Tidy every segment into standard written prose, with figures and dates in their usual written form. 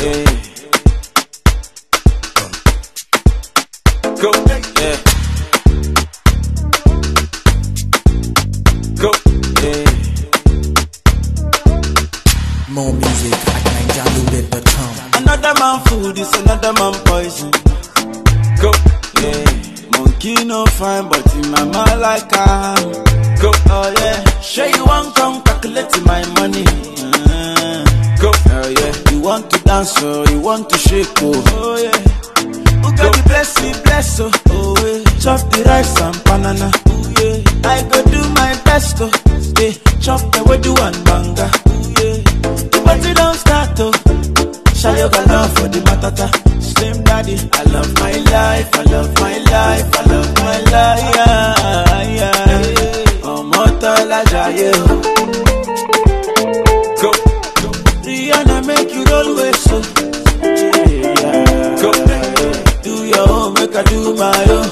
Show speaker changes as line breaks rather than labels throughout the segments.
yeah. Go, yeah. Go, yeah.
More music at NigerLoaded.com.
Another man food is another man poison. Go, yeah. Monkey no fine, but in my mind like go, oh yeah. Sure you want come calculate my money. Go, oh yeah. You want to dance or you want to shake, oh yeah. Who got the bless oh, oh yeah. Chop the rice and banana, oh yeah. I go do my best, oh yeah. Chop the way do one banga, oh yeah. The party don't start, oh. Shayo got love for the matata. Slim daddy, I love my life, I love my life, I love my life, yeah, yeah. Oh, Motola Jaye. Go, Rihanna make you roll with so. Yeah, go, do your own, make I do my own.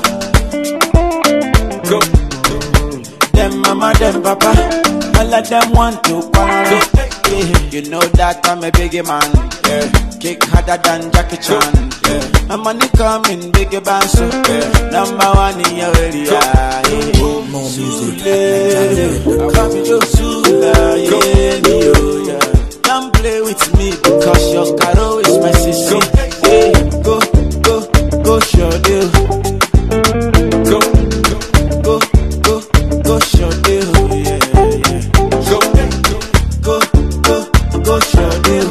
Go, them mama, them papa, all of them want to quarrel. You know that I'm a biggie man, yeah. Kick harder than Jackie Chan, yeah. My money coming, biggie band, so yeah. Number one in your area, yeah.
More music
Come to Sula, yeah. Don't play with me because your caro is my sister. Yeah. Go, show deal. Go, show deal, yeah. Go, show deal.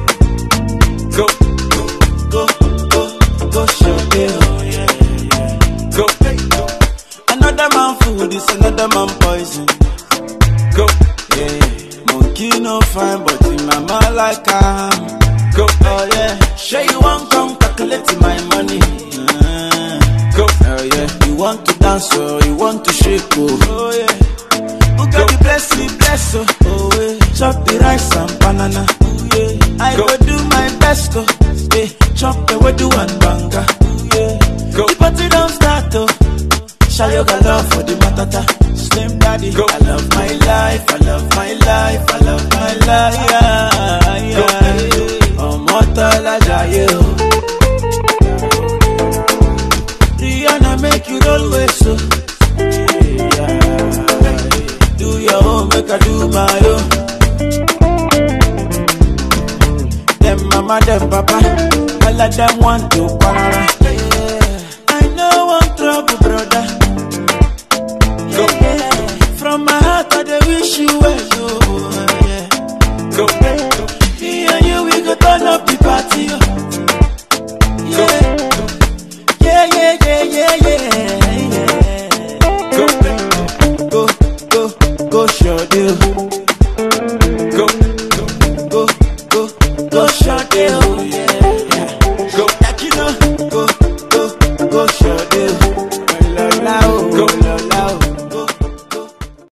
Go, show deal, yeah. Go, another man food is another man poison. Go, yeah. Monkey no fine, but in my mind like go, oh yeah. Sure you want come calculate my money. Go, oh yeah. You want to dance or you want to shake, oh yeah. Who got the bless oh, oh yeah. Chop the rice and banana, oh yeah. I go do my best, oh yeah. Chop the way do one banga, oh yeah. The party don't start, oh. Shayo got love for the matata. Slim daddy, I love my life, I love my life, I love my life, yeah, yeah. Oh, Motola Jaye. Rihanna make you roll with so. Yeah. Do your own, make I do my own. Them mama, them papa, all of them want to quarrel. I know one trouble, brother. From my heart, I wish you well, yeah. Go, me and you, we go turn up the party, yeah. Yeah. Go, show deal.